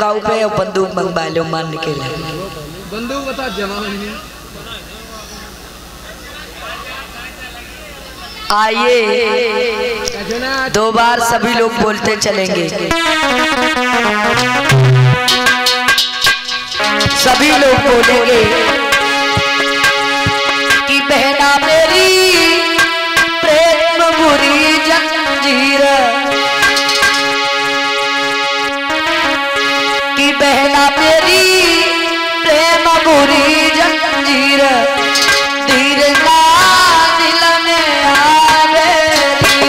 काऊ पे और बंदूक मंगवा लो मारने के लिए। बंदूक बता जमा नहीं। आइए 2 बार सभी लोग बोलते चलेंगे। सभी लोग बोलेंगे कि बहना मेरी प्रेम बुरी जंजीर, कि बहना मेरी प्रेम बुरी जंजीर, धीर ना दिल में आवेली।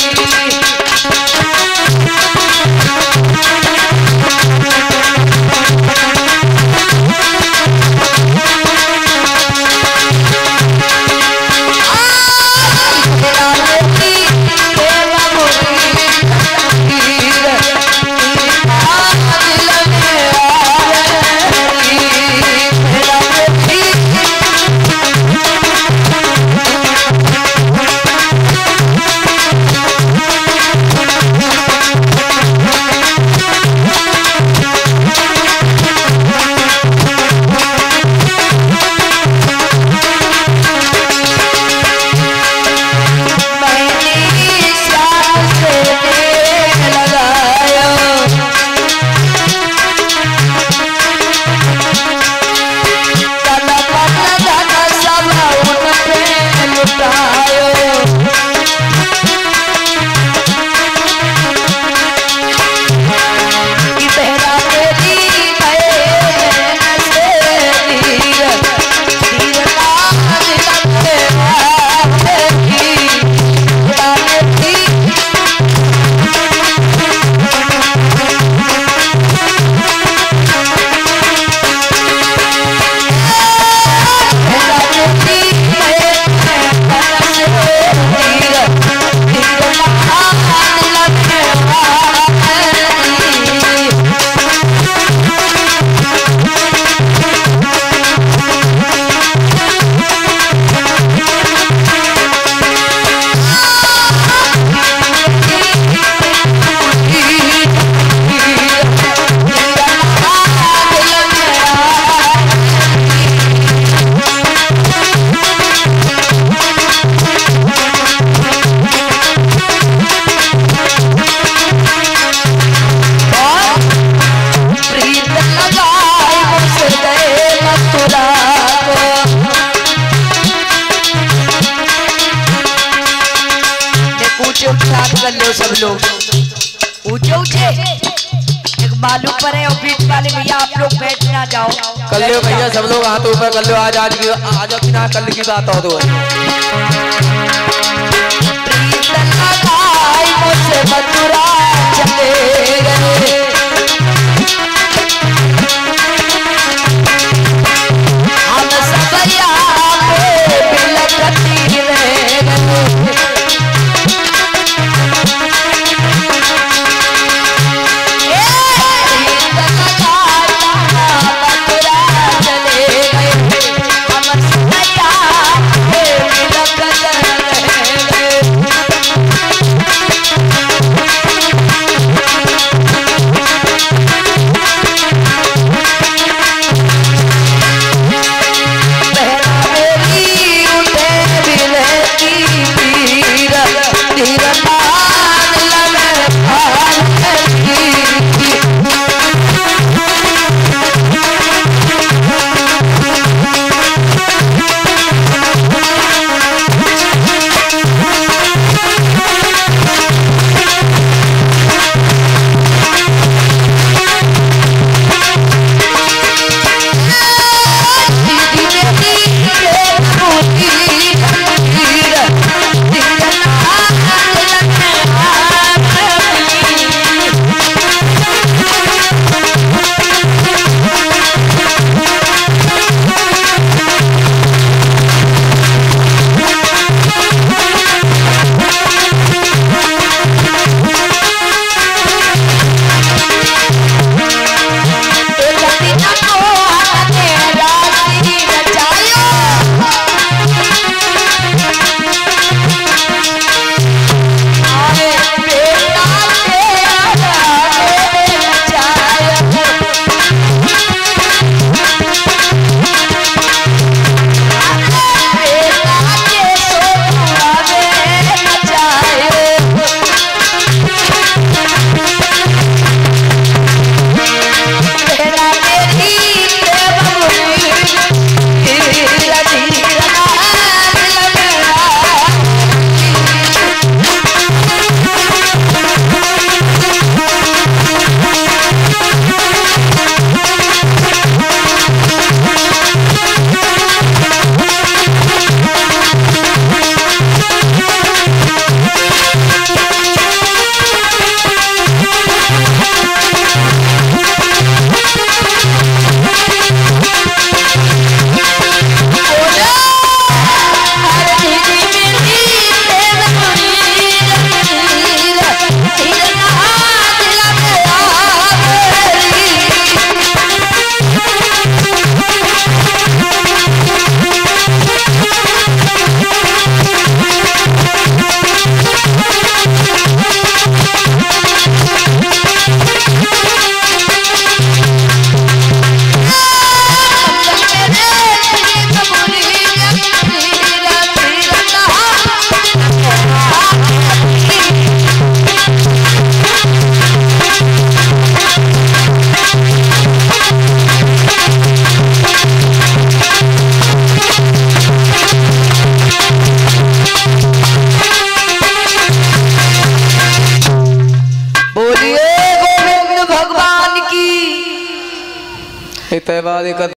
सब लोग ऊंचे ऊंचे एक मालूम पर है और बीच वाले भैया आप लोग बैठ ना जाओ। कर लो भैया सब लोग हाथ ऊपर कर लो। आज की ना कल की बात हो तो मुझसे मथुरा चले गए, हम सब यहाँ पे बिलखती रह गए। सहबादी